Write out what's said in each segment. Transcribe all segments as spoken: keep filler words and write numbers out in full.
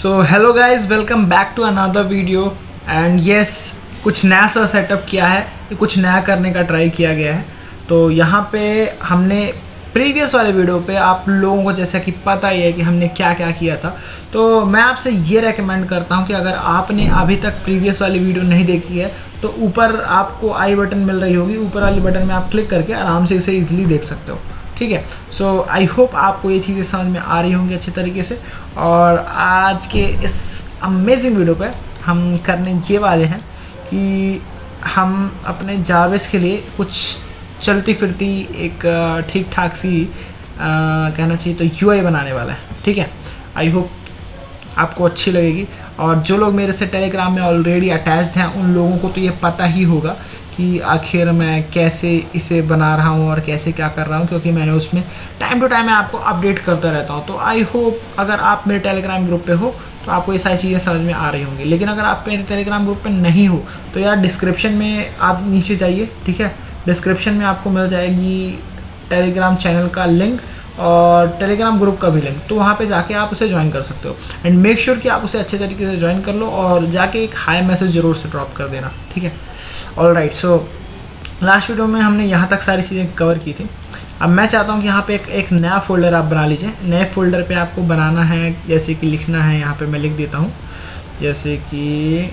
So hello guys, welcome back to another video. And yes, कुछ नया सा setup किया है, कुछ नया करने का ट्राई किया गया है। तो यहाँ पे हमने प्रीवियस वाले वीडियो पे आप लोगों को जैसा कि पता ही है कि हमने क्या क्या किया था। तो मैं आपसे ये रेकमेंड करता हूँ कि अगर आपने अभी तक प्रीवियस वाली वीडियो नहीं देखी है तो ऊपर आपको आई बटन मिल रही होगी, ऊपर वाली बटन में आप क्लिक करके आराम से इसे ईजिली देख सकते हो। ठीक है, सो आई होप आपको ये चीज़ें समझ में आ रही होंगी अच्छे तरीके से। और आज के इस अमेजिंग वीडियो पे हम करने ये वाले हैं कि हम अपने जावेस के लिए कुछ चलती फिरती एक ठीक ठाक सी आ, कहना चाहिए तो यूआई बनाने वाला है। ठीक है, आई होप आपको अच्छी लगेगी। और जो लोग मेरे से टेलीग्राम में ऑलरेडी अटैच्ड हैं उन लोगों को तो ये पता ही होगा कि आखिर मैं कैसे इसे बना रहा हूँ और कैसे क्या कर रहा हूँ, क्योंकि मैंने उसमें टाइम टू टाइम मैं आपको अपडेट करता रहता हूँ। तो आई होप अगर आप मेरे टेलीग्राम ग्रुप पे हो तो आपको ये सारी चीज़ें समझ में आ रही होंगी। लेकिन अगर आप मेरे टेलीग्राम ग्रुप पे नहीं हो तो यार डिस्क्रिप्शन में आप नीचे जाइए। ठीक है, डिस्क्रिप्शन में आपको मिल जाएगी टेलीग्राम चैनल का लिंक और टेलीग्राम ग्रुप का भी लिंक। तो वहाँ पे जाके आप उसे ज्वाइन कर सकते हो। एंड मेक श्योर कि आप उसे अच्छे तरीके से ज्वाइन कर लो और जाके एक हाई मैसेज ज़रूर से ड्रॉप कर देना। ठीक है, all right. So last video में हमने यहाँ तक सारी चीज़ें कवर की थी। अब मैं चाहता हूँ कि यहाँ पे एक एक नया फोल्डर आप बना लीजिए। नए फोल्डर पे आपको बनाना है, जैसे कि लिखना है, यहाँ पे मैं लिख देता हूँ जैसे कि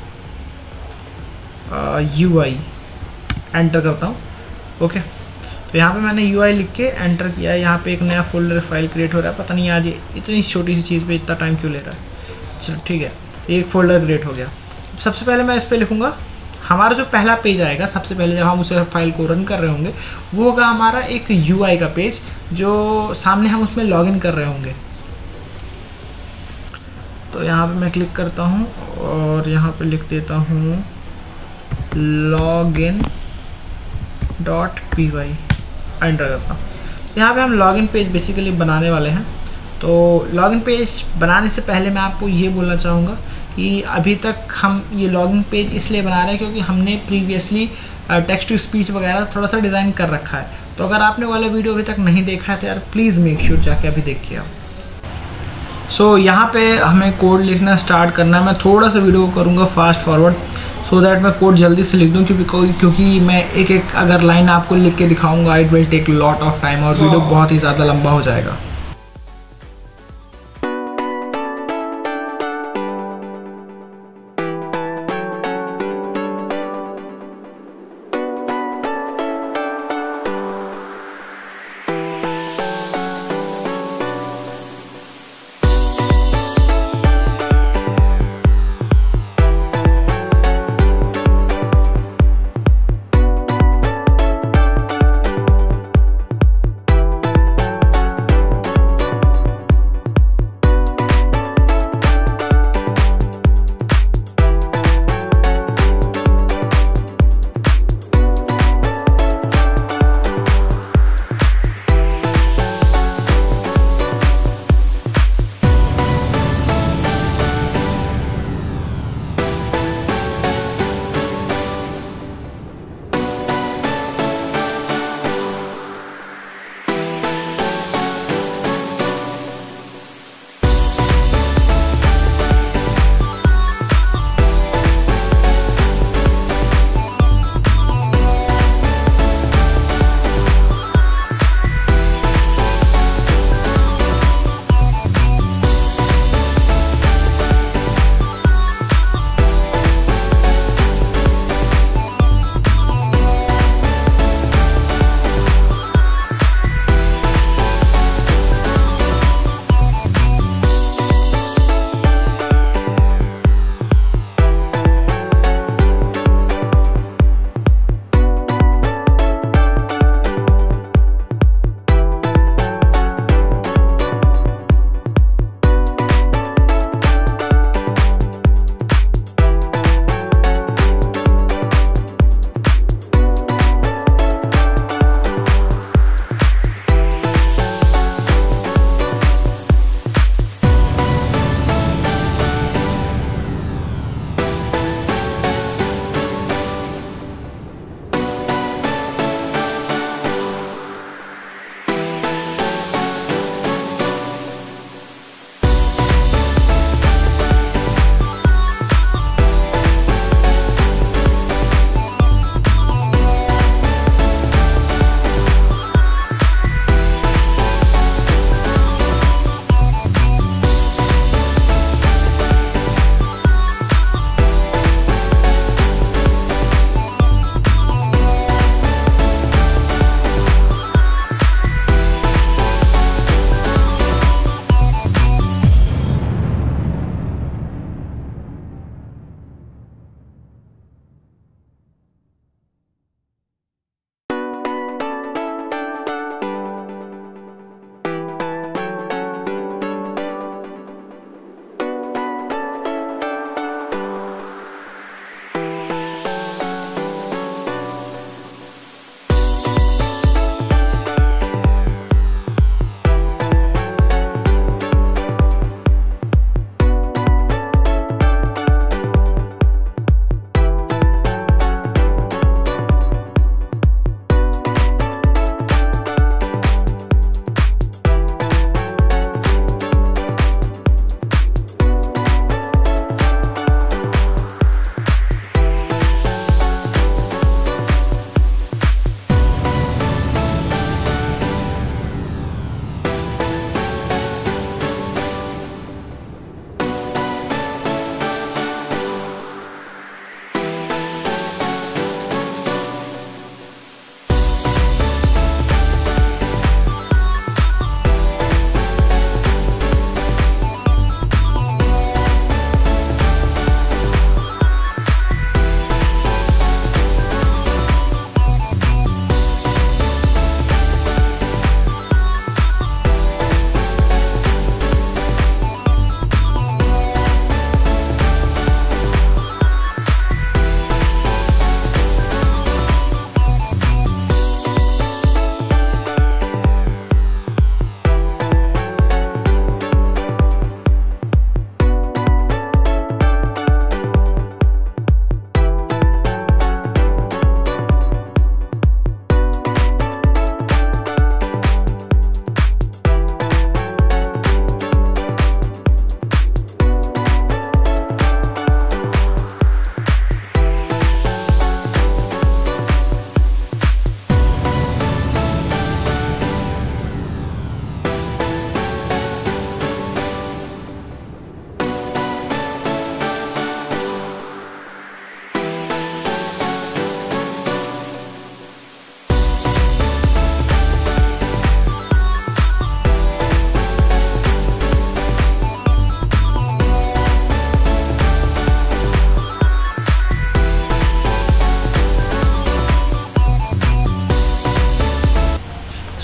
यू आई, एंटर करता हूँ। ओके, तो यहाँ पे मैंने यू आई लिख के एंटर किया है। यहाँ पे एक नया फोल्डर फाइल क्रिएट हो रहा है। पता नहीं आज इतनी छोटी सी चीज़ पे इतना टाइम क्यों ले रहा है। चलो ठीक है, एक फोल्डर क्रिएट हो गया। सबसे पहले मैं इस पर लिखूँगा हमारा जो पहला पेज आएगा। सबसे पहले जब हम उसे फाइल को रन कर रहे होंगे वो होगा हमारा एक यूआई का पेज, जो सामने हम उसमें लॉगिन कर रहे होंगे। तो यहाँ पे मैं क्लिक करता हूँ और यहाँ पे लिख देता हूँ login dot P Y, enter करता हूँ। यहाँ पे हम लॉगिन पेज बेसिकली बनाने वाले हैं। तो लॉगिन पेज बनाने से पहले मैं आपको ये बोलना चाहूँगा कि अभी तक हम ये लॉगिन पेज इसलिए बना रहे हैं क्योंकि हमने प्रीवियसली टेक्स्ट टू स्पीच वगैरह थोड़ा सा डिज़ाइन कर रखा है। तो अगर आपने वाला वीडियो अभी तक नहीं देखा है तो यार प्लीज़ मेक श्योर जाके अभी देखिए आप। सो so, यहाँ पे हमें कोड लिखना स्टार्ट करना है। मैं थोड़ा सा वीडियो करूँगा फास्ट फॉरवर्ड सो दैट मैं कोड जल्दी से लिख दूँ, क्योंकि क्योंकि मैं एक एक अगर लाइन आपको लिख के दिखाऊँगा it will take lot of time और वीडियो बहुत ही ज़्यादा लंबा हो जाएगा।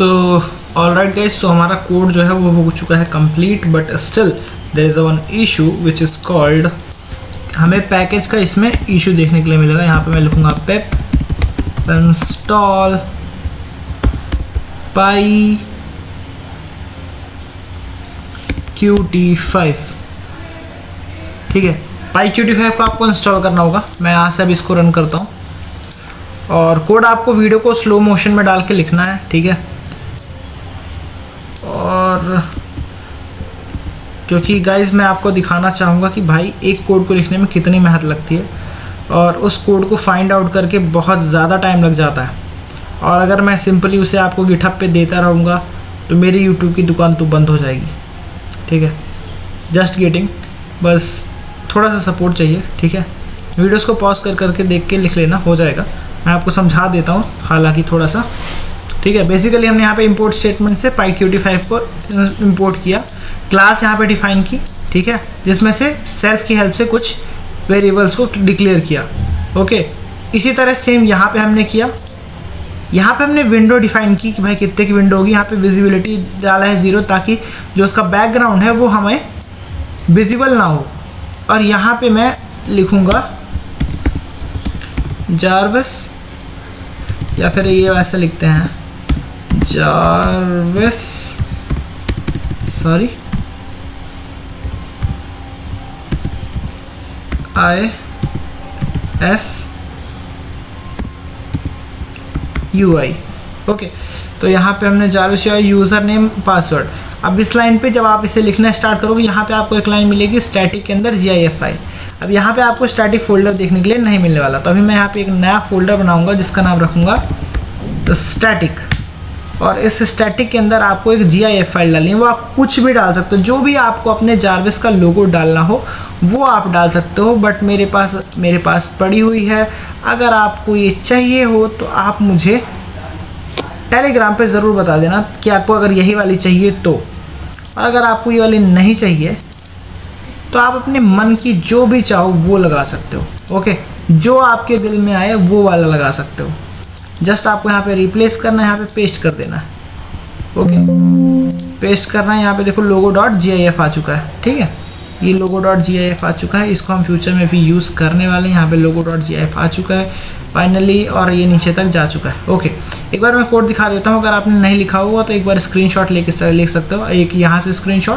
So all right guys, so हमारा कोड जो है वो हो चुका है complete, but still there is a one issue which is called, हमें पैकेज का इसमें इशू देखने के लिए मिलेगा। यहाँ पे मैं लिखूँगा pip install py Q T five, ठीक है। पाई क्यू टी फाइव को आपको इंस्टॉल करना होगा। मैं यहाँ से अभी इसको रन करता हूँ और कोड आपको वीडियो को स्लो मोशन में डाल के लिखना है, ठीक है। और क्योंकि गाइज मैं आपको दिखाना चाहूँगा कि भाई एक कोड को लिखने में कितनी मेहनत लगती है और उस कोड को फाइंड आउट करके बहुत ज़्यादा टाइम लग जाता है। और अगर मैं सिंपली उसे आपको गिटहब पे देता रहूँगा तो मेरी यूट्यूब की दुकान तो बंद हो जाएगी, ठीक है। जस्ट गेटिंग, बस थोड़ा सा सपोर्ट चाहिए, ठीक है। वीडियोस को पॉज कर करके देख के लिख लेना, हो जाएगा। मैं आपको समझा देता हूँ हालांकि थोड़ा सा, ठीक है। बेसिकली हमने यहाँ पे इंपोर्ट स्टेटमेंट से पाई क्यू टी फाइव को इंपोर्ट किया, क्लास यहाँ पे डिफाइन की, ठीक है, जिसमें से सेल्फ की हेल्प से कुछ वेरिएबल्स को डिक्लेयर किया, ओके। इसी तरह सेम यहाँ पे हमने किया। यहाँ पे हमने विंडो डिफाइन की कि भाई कितने की विंडो होगी। यहाँ पे विजिबिलिटी डाला है ज़ीरो, ताकि जो उसका बैकग्राउंड है वो हमें विजिबल ना हो। और यहाँ पे मैं लिखूँगा जारविस, या फिर ये वैसे लिखते हैं Jarvis, sorry I S U I, okay. तो यहाँ पे हमने Jarvis U I user name password. अब इस लाइन पे जब आप इसे लिखना स्टार्ट करोगे, यहाँ पे आपको एक लाइन मिलेगी स्टैटिक के अंदर जी आई एफ आई। अब यहाँ पे आपको स्टैटिक फोल्डर देखने के लिए नहीं मिलने वाला, तो अभी मैं यहाँ पे एक नया फोल्डर बनाऊंगा जिसका नाम रखूँगा स्टैटिक। और इस स्टैटिक के अंदर आपको एक जी आई एफ फाइल डालनी है। वो आप कुछ भी डाल सकते हो, जो भी आपको अपने जारविस का लोगो डालना हो वो आप डाल सकते हो, बट मेरे पास मेरे पास पड़ी हुई है। अगर आपको ये चाहिए हो तो आप मुझे टेलीग्राम पे ज़रूर बता देना कि आपको अगर यही वाली चाहिए तो। और अगर आपको ये वाली नहीं चाहिए तो आप अपने मन की जो भी चाहो वो लगा सकते हो, ओके। जो आपके दिल में आए वो वाला लगा सकते हो। जस्ट आपको यहाँ पे रिप्लेस करना है, यहाँ पे पेस्ट कर देना है, ओके। पेस्ट करना है, यहाँ पे देखो लोगो डॉट जी आई एफ आ चुका है, ठीक है। ये लोगो डॉट जी आई एफ आ चुका है, इसको हम फ्यूचर में भी यूज़ करने वाले हैं। यहाँ पे लोगो डॉट जी आई एफ आ चुका है फाइनली, और ये नीचे तक जा चुका है, ओके। एक बार मैं कोड दिखा देता हूँ, अगर आपने नहीं लिखा हुआ तो एक बार स्क्रीनशॉट लेके लिख सकते हो। एक यहाँ से स्क्रीनशॉट,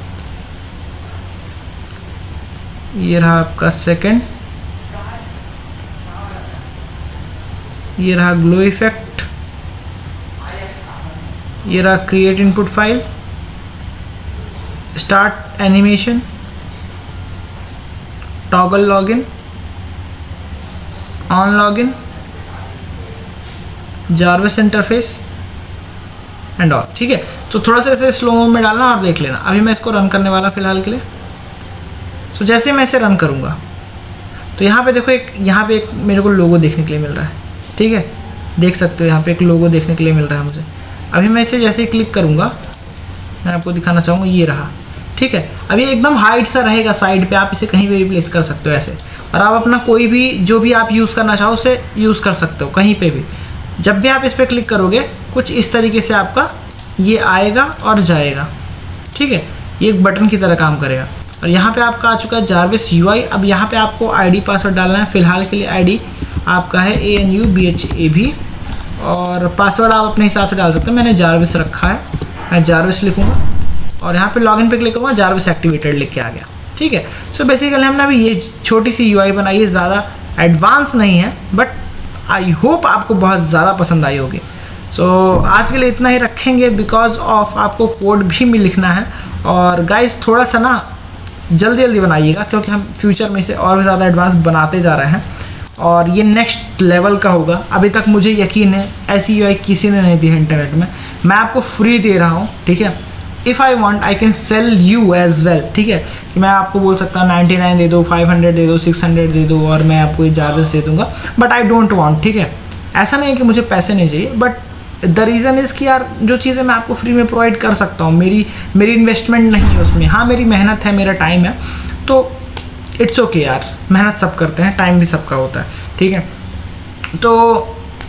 ये रहा आपका सेकंड, ये रहा ग्लो इफेक्ट, ये रहा create input file, start animation, toggle login, on login, Jarvis interface and all, ठीक है। तो थोड़ा सा इसे स्लो में डालना और देख लेना। अभी मैं इसको रन करने वाला फिलहाल के लिए। तो जैसे मैं इसे रन करूँगा तो यहाँ पे देखो, एक यहाँ पे एक मेरे को लोगो देखने के लिए मिल रहा है, ठीक है। देख सकते हो यहाँ पे एक लोगो देखने के लिए मिल रहा है मुझे। अभी मैं इसे जैसे ही क्लिक करूँगा, मैं आपको दिखाना चाहूँगा, ये रहा, ठीक है। अभी एकदम हाइट सा रहेगा साइड पे, आप इसे कहीं भी रिप्लेस कर सकते हो ऐसे। और आप अपना कोई भी जो भी आप यूज़ करना चाहो उसे यूज़ कर सकते हो कहीं पे भी। जब भी आप इस पर क्लिक करोगे कुछ इस तरीके से आपका ये आएगा और जाएगा, ठीक है। ये एक बटन की तरह काम करेगा। और यहाँ पे आपका आ चुका है जारविस यू आई। अब यहाँ पे आपको आईडी पासवर्ड डालना है। फिलहाल के लिए आईडी आपका है A N U B H A भी, और पासवर्ड आप अपने हिसाब से डाल सकते हो। मैंने जारविस रखा है, मैं जारविस लिखूँगा और यहाँ पे लॉगिन पे क्लिक करूँगा, जारविस एक्टिवेटेड लिख के आ गया, ठीक है। सो बेसिकली हमने अभी ये छोटी सी यू आई बनाई है, ज़्यादा एडवांस नहीं है, बट आई होप आपको बहुत ज़्यादा पसंद आई होगी। सो so, आज के लिए इतना ही रखेंगे, बिकॉज ऑफ आपको कोड भी में लिखना है। और गाइस थोड़ा सा ना जल्दी जल्दी बनाइएगा, क्योंकि हम फ्यूचर में इसे और भी ज़्यादा एडवांस बनाते जा रहे हैं और ये नेक्स्ट लेवल का होगा। अभी तक मुझे यकीन है ऐसी यूआई किसी ने नहीं दी है इंटरनेट में। मैं आपको फ्री दे रहा हूँ, ठीक है। If I want I can sell you as well, ठीक है। कि मैं आपको बोल सकता हूँ नाइन्टी नाइन दे दो, फाइव हंड्रेड दे दो, सिक्स हंड्रेड दे दो और मैं आपको ये जारविस दे दूँगा, बट आई डोंट वांट, ठीक है। ऐसा नहीं है कि मुझे पैसे नहीं चाहिए, बट द रीज़न इज़ कि यार जो चीज़ें मैं आपको फ्री में प्रोवाइड कर सकता हूँ, मेरी मेरी इन्वेस्टमेंट नहीं है उसमें। हाँ मेरी मेहनत है, मेरा टाइम है, तो इट्स ओके यार, मेहनत सब करते हैं, टाइम भी सबका होता है, ठीक है। तो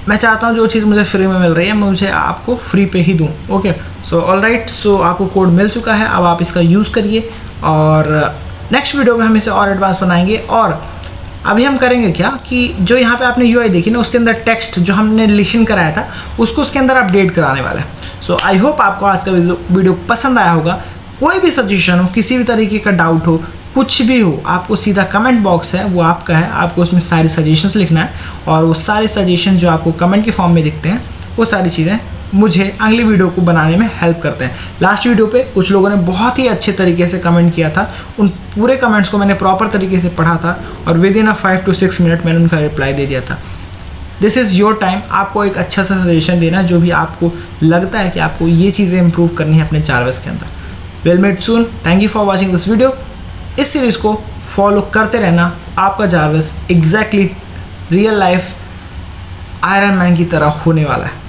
मैं चाहता हूँ जो चीज़ मुझे फ्री में मिल रही है मुझे आपको फ्री पे ही दूँ। Okay, so all right, so आपको कोड मिल चुका है, अब आप इसका यूज़ करिए और नेक्स्ट वीडियो में हम इसे और एडवांस बनाएंगे। और अभी हम करेंगे क्या कि जो यहाँ पे आपने यूआई देखी ना, उसके अंदर टेक्स्ट जो हमने लिशन कराया था उसको उसके अंदर अपडेट कराने वाला है। सो आई होप आपको आज का वीडियो पसंद आया होगा। कोई भी सजेशन हो, किसी भी तरीके का डाउट हो, कुछ भी हो, आपको सीधा कमेंट बॉक्स है वो आपका है, आपको उसमें सारे सजेशंस लिखना है और वो सारे सजेशन जो आपको कमेंट के फॉर्म में दिखते हैं वो सारी चीज़ें मुझे अगली वीडियो को बनाने में हेल्प करते हैं। लास्ट वीडियो पे कुछ लोगों ने बहुत ही अच्छे तरीके से कमेंट किया था, उन पूरे कमेंट्स को मैंने प्रॉपर तरीके से पढ़ा था और within a five two six minute मैंने उनका रिप्लाई दे दिया था। दिस इज़ योर टाइम, आपको एक अच्छा सा सजेशन देना है जो भी आपको लगता है कि आपको ये चीज़ें इंप्रूव करनी है अपने चार्वस के अंदर। Well mate soon, thank you for watching this video. इस सीरीज़ को फॉलो करते रहना, आपका Jarvis exactly real life Iron Man की तरह होने वाला है।